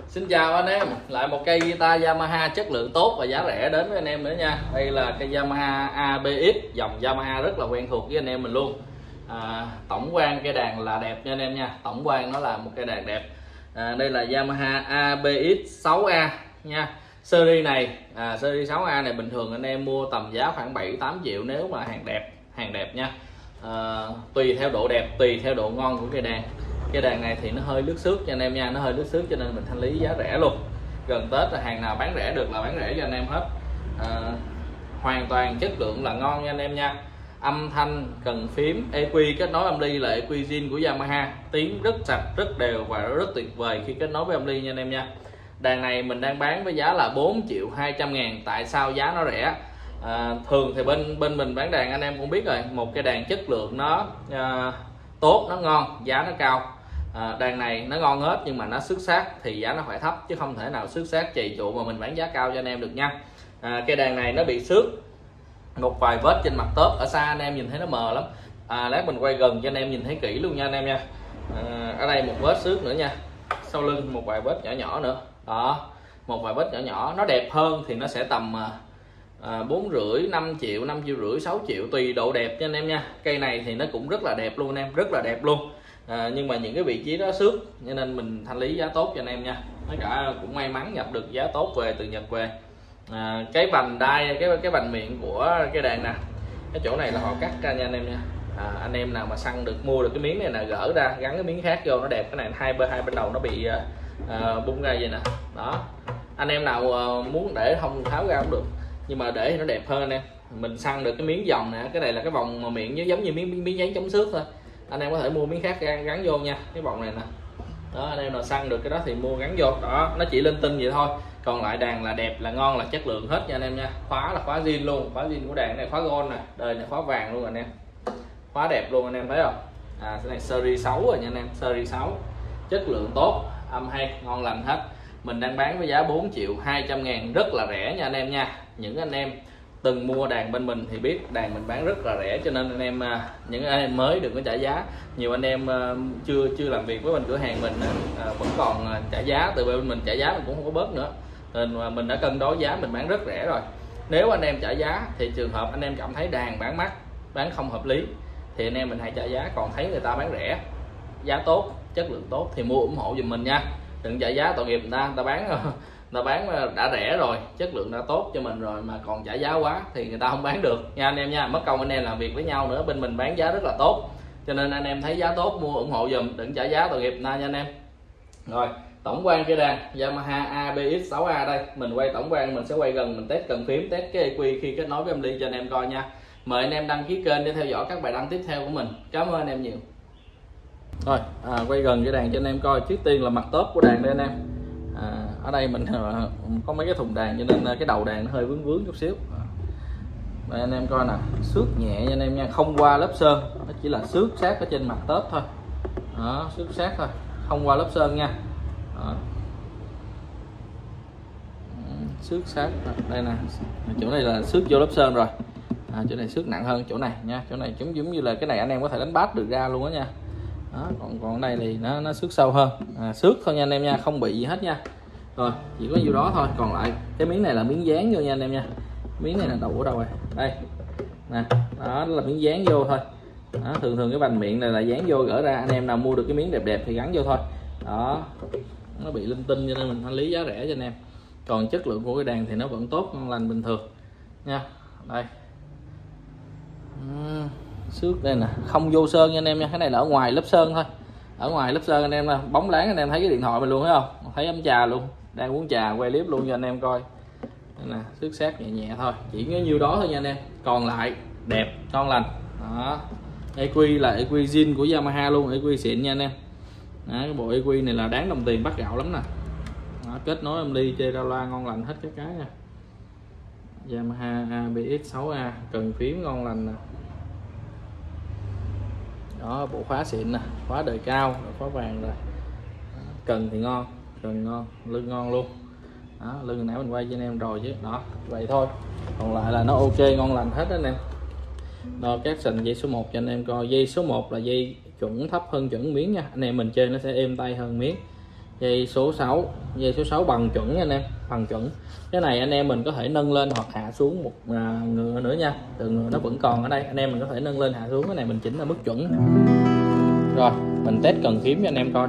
Xin chào anh em, lại một cây guitar Yamaha chất lượng tốt và giá rẻ đến với anh em nữa nha. Đây là cây Yamaha ABX, dòng Yamaha rất là quen thuộc với anh em mình luôn. Tổng quan cây đàn là đẹp nha anh em nha. Tổng quan nó là một cây đàn đẹp. Đây là Yamaha ABX 6A nha. Series này, series 6A này bình thường anh em mua tầm giá khoảng 7-8 triệu nếu mà hàng đẹp nha. Tùy theo độ đẹp, tùy theo độ ngon của cây đàn. Cây đàn này thì nó hơi lướt xước cho anh em nha, nó hơi lướt xước cho nên mình thanh lý giá rẻ luôn. Gần Tết là hàng nào bán rẻ được là bán rẻ cho anh em hết. Hoàn toàn chất lượng là ngon nha anh em nha. Âm thanh, cần phím, EQ kết nối âm ly là EQ zin của Yamaha, tiếng rất sạch, rất đều và rất tuyệt vời khi kết nối với âm ly nha anh em nha. Đàn này mình đang bán với giá là 4.200.000. Tại sao giá nó rẻ? Thường thì bên mình bán đàn anh em cũng biết rồi, một cây đàn chất lượng nó tốt, nó ngon, giá nó cao. Đàn này nó ngon hết nhưng mà nó xước sát thì giá nó phải thấp, chứ không thể nào xước sát trì trụ mà mình bán giá cao cho anh em được nha. Cây đàn này nó bị xước một vài vết trên mặt tớp, ở xa anh em nhìn thấy nó mờ lắm. Lát mình quay gần cho anh em nhìn thấy kỹ luôn nha anh em nha. Ở đây một vết xước nữa nha, sau lưng một vài vết nhỏ nhỏ nữa đó, một vài vết nhỏ nhỏ. Nó đẹp hơn thì nó sẽ tầm 4,5, 5 triệu, 5,5 triệu, 6 triệu tùy độ đẹp nha anh em nha. Cây này thì nó cũng rất là đẹp luôn anh em, rất là đẹp luôn. Nhưng mà những cái vị trí đó xước cho nên mình thanh lý giá tốt cho anh em nha. Tất cả cũng may mắn nhập được giá tốt về từ Nhật về. Cái vành đai, cái vành miệng của cái đàn nè, cái chỗ này là họ cắt ra nha anh em nha. Anh em nào mà săn được, mua được cái miếng này là gỡ ra gắn cái miếng khác vô nó đẹp. Cái này hai bên đầu nó bị bung ra vậy nè đó. Anh em nào muốn để không tháo ra cũng được, nhưng mà để thì nó đẹp hơn anh em. Mình săn được cái miếng vòng nè, cái này là cái vòng mà miệng giống như miếng giấy chống xước thôi. Anh em có thể mua miếng khác gắn vô nha, cái vòng này nè đó. Anh em nào săn được cái đó thì mua gắn vô đó, nó chỉ linh tinh vậy thôi. Còn lại đàn là đẹp, là ngon, là chất lượng hết nha anh em nha. Khóa là khóa zin luôn, khóa zin của đàn này, khóa gold nè, đời này khóa vàng luôn anh em, khóa đẹp luôn anh em thấy không. Cái này series 6 rồi nha anh em, series 6 chất lượng tốt, âm hay, ngon lành hết. Mình đang bán với giá 4.200.000, rất là rẻ nha anh em nha. Những anh em từng mua đàn bên mình thì biết đàn mình bán rất là rẻ, cho nên anh em, những anh em mới đừng có trả giá. Nhiều anh em chưa làm việc với bên cửa hàng mình vẫn còn trả giá, từ bên mình trả giá mình cũng không có bớt nữa, nên mà mình đã cân đối giá, mình bán rất rẻ rồi. Nếu anh em trả giá thì trường hợp anh em cảm thấy đàn bán mắc, bán không hợp lý thì anh em mình hãy trả giá. Còn thấy người ta bán rẻ, giá tốt, chất lượng tốt thì mua ủng hộ giùm mình nha. Đừng trả giá tội nghiệp người ta bán đã rẻ rồi, chất lượng đã tốt cho mình rồi mà còn trả giá quá thì người ta không bán được nha anh em nha. Mất công anh em làm việc với nhau nữa, bên mình bán giá rất là tốt, cho nên anh em thấy giá tốt mua ủng hộ giùm, đừng trả giá tội nghiệp người ta nha anh em. Rồi tổng quan cây đàn Yamaha ABX 6A đây, mình quay tổng quan, mình sẽ quay gần, mình test cần phím, test cái EQ khi kết nối với âm ly cho anh em coi nha. Mời anh em đăng ký kênh để theo dõi các bài đăng tiếp theo của mình. Cảm ơn anh em nhiều. Rồi quay gần cái đàn cho anh em coi. Trước tiên là mặt tớp của đàn đây anh em. Ở đây mình có mấy cái thùng đàn cho nên cái đầu đàn nó hơi vướng vướng chút xíu. Đây anh em coi nè, xước nhẹ nha anh em nha, không qua lớp sơn, nó chỉ là xước sát ở trên mặt tớp thôi đó, xước sát thôi, không qua lớp sơn nha đó. Xước sát đây nè, chỗ này là xước vô lớp sơn rồi. Chỗ này xước nặng hơn chỗ này nha, chỗ này giống như là cái này anh em có thể đánh bass được ra luôn đó nha đó. Còn đây thì nó xước sâu hơn, xước thôi nha anh em nha, không bị gì hết nha. Rồi chỉ có nhiêu đó thôi, còn lại cái miếng này là miếng dán vô nha anh em nha. Miếng này là đầu ở đâu rồi đây nè, đó là miếng dán vô thôi đó. Thường cái vành miệng này là dán vô gỡ ra, anh em nào mua được cái miếng đẹp thì gắn vô thôi đó. Nó bị linh tinh cho nên mình thanh lý giá rẻ cho anh em. Còn chất lượng của cái đàn thì nó vẫn tốt, ngon lành bình thường nha. Đây xước đây nè, không vô sơn nha anh em nha. Cái này là ở ngoài lớp sơn thôi, ở ngoài lớp sơn anh em nè. Bóng láng anh em thấy cái điện thoại mình luôn thấy không, thấy ấm trà luôn, đang uống trà quay clip luôn cho anh em coi. Đây nè, xước sát nhẹ nhẹ thôi, chỉ có nhiêu đó thôi nha anh em. Còn lại đẹp, ngon lành đó. EQ là EQ zin của Yamaha luôn, EQ xịn nha anh em đó. Cái bộ EQ này là đáng đồng tiền bắt gạo lắm nè đó. Kết nối âm ly, chơi ra loa ngon lành hết các cái nha. Yamaha ABX 6A, cần phím ngon lành nè đó. Bộ khóa xịn nè, khóa đời cao, khóa vàng rồi. Cần thì ngon, cần ngon, lưng ngon luôn đó. Lưng nãy mình quay cho anh em rồi chứ đó, vậy thôi. Còn lại là nó ok, ngon lành hết đó anh em. Đo các sành dây số 1 cho anh em coi. Dây số 1 là dây chuẩn thấp hơn chuẩn miếng nha anh em, mình chơi nó sẽ êm tay hơn miếng. Dây số 6 bằng chuẩn nha anh em, bằng chuẩn. Cái này anh em mình có thể nâng lên hoặc hạ xuống một ngựa nữa nha, từ ngựa nó vẫn còn ở đây, anh em mình có thể nâng lên hạ xuống. Cái này mình chỉnh là mức chuẩn. Rồi mình test cần phím cho anh em coi.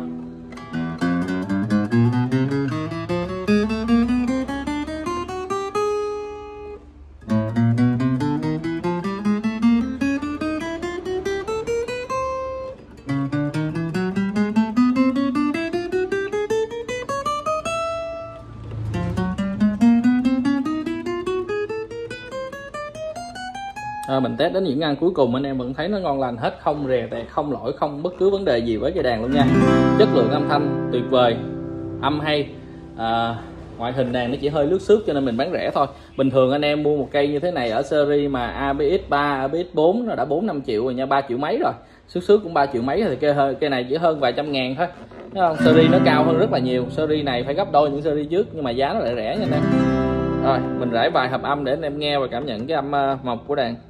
Mình test đến những ngăn cuối cùng anh em vẫn thấy nó ngon lành hết, không rè tẹt, không lỗi, không bất cứ vấn đề gì với cây đàn luôn nha. Chất lượng âm thanh tuyệt vời, âm hay. Ngoại hình đàn nó chỉ hơi lướt xước cho nên mình bán rẻ thôi. Bình thường anh em mua một cây như thế này ở series mà ABX3, ABX4 nó đã 4-5 triệu rồi nha, 3 triệu mấy rồi. Xước cũng 3 triệu mấy, thì cây này chỉ hơn vài trăm ngàn thôi. Thấy không? Series nó cao hơn rất là nhiều. Series này phải gấp đôi những series trước nhưng mà giá nó lại rẻ nha anh em. Rồi mình rải vài hợp âm để anh em nghe và cảm nhận cái âm mộc của đàn.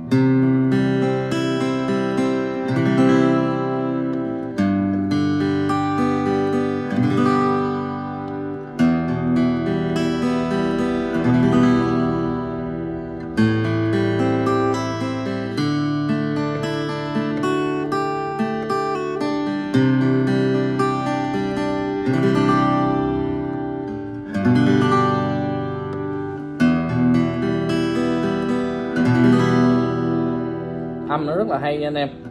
Âm nó rất là hay nha anh em.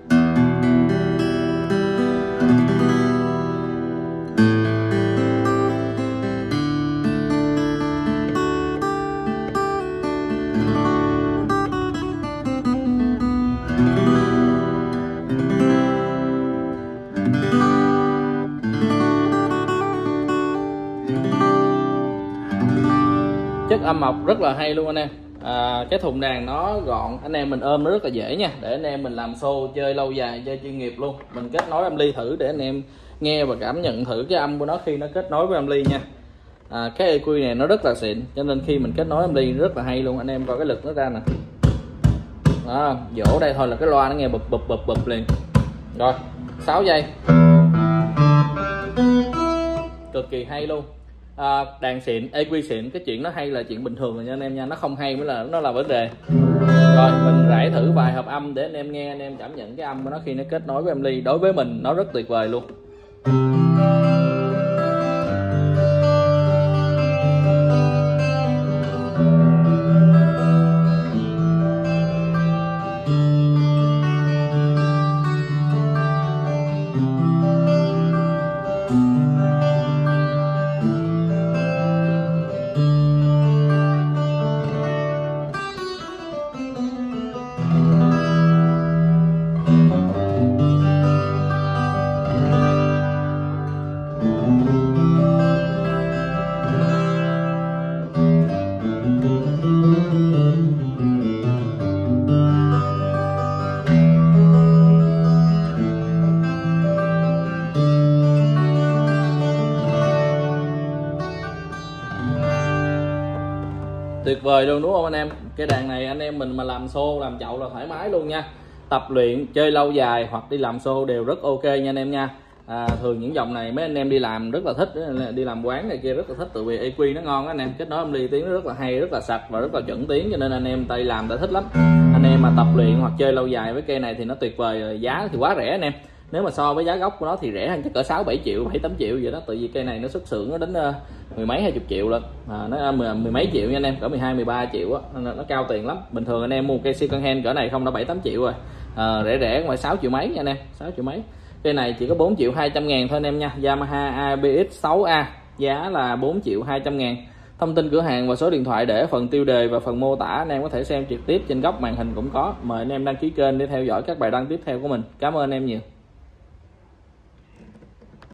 Chất âm mộc rất là hay luôn anh em. Cái thùng đàn nó gọn, anh em mình ôm nó rất là dễ nha, để anh em mình làm show chơi lâu dài, chơi chuyên nghiệp luôn. Mình kết nối âm ly thử để anh em nghe và cảm nhận thử cái âm của nó khi nó kết nối với âm ly nha. Cái EQ này nó rất là xịn cho nên khi mình kết nối âm ly rất là hay luôn. Anh em coi cái lực nó ra nè, vỗ đây thôi là cái loa nó nghe bụp liền. Rồi 6 giây cực kỳ hay luôn. Đàn xịn, EQ xịn, cái chuyện nó hay là chuyện bình thường rồi nha anh em nha, nó không hay mới là nó là vấn đề. Rồi mình rải thử vài hợp âm để anh em nghe, anh em cảm nhận cái âm của nó khi nó kết nối với âm ly. Đối với mình nó rất tuyệt vời luôn. Tuyệt vời luôn đúng không anh em? Cái đàn này anh em mình mà làm show, làm chậu là thoải mái luôn nha. Tập luyện, chơi lâu dài hoặc đi làm show đều rất ok nha anh em nha. Thường những dòng này mấy anh em đi làm rất là thích, đi làm quán này kia rất là thích, tại vì EQ nó ngon anh em, kết nối âm ly tiếng nó rất là hay, rất là sạch và rất là chuẩn tiếng, cho nên anh em tay làm đã thích lắm. Anh em mà tập luyện hoặc chơi lâu dài với cây này thì nó tuyệt vời rồi. Giá thì quá rẻ anh em. Nếu mà so với giá gốc của nó thì rẻ hơn chắc cỡ 6-7 triệu, 7-8 triệu vậy đó. Tại vì cây này nó xuất xưởng nó đến mười mấy 20 triệu lên, nó mười mấy triệu nha anh em, cỡ 12-13 triệu á, nó cao tiền lắm. Bình thường anh em mua cây second hand cỡ này không đã 7-8 triệu rồi. Rẻ ngoài 6 triệu mấy nha anh em, 6 triệu mấy. Cây này chỉ có 4.200.000 thôi anh em nha. Yamaha ABX6A giá là 4.200.000. Thông tin cửa hàng và số điện thoại để phần tiêu đề và phần mô tả, anh em có thể xem trực tiếp trên góc màn hình cũng có. Mời anh em đăng ký kênh để theo dõi các bài đăng tiếp theo của mình. Cảm ơn anh em nhiều.